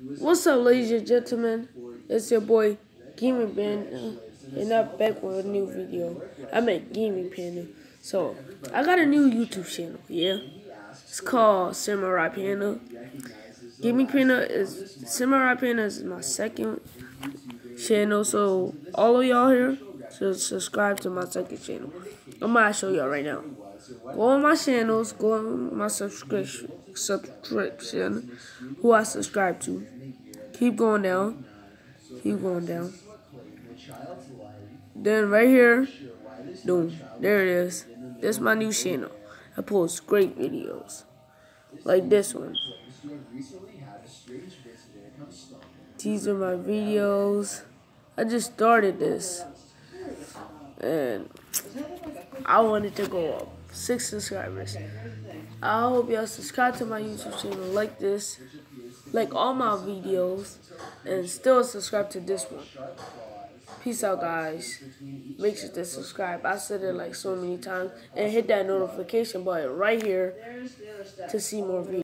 What's up, ladies and gentlemen? It's your boy Gaming Panda, and I'm back with a new video. I'm at Gaming Panda. So I got a new YouTube channel. Yeah, it's called Samurai Panda. Samurai Panda is my second channel. So all of y'all here should subscribe to my second channel. I'm gonna show y'all right now. Go on my channels. Go on my subscription. Who I subscribe to. Keep going down. Keep going down. Then right here, boom, there it is. This is my new channel. I post great videos, like this one. These are my videos. I just started this, and I wanted to go up 6 subscribers. I hope y'all subscribe to my YouTube channel like this, like all my videos, and still subscribe to this one. Peace out, guys. Make sure to subscribe. I said it like so many times, and hit that notification button right here to see more videos.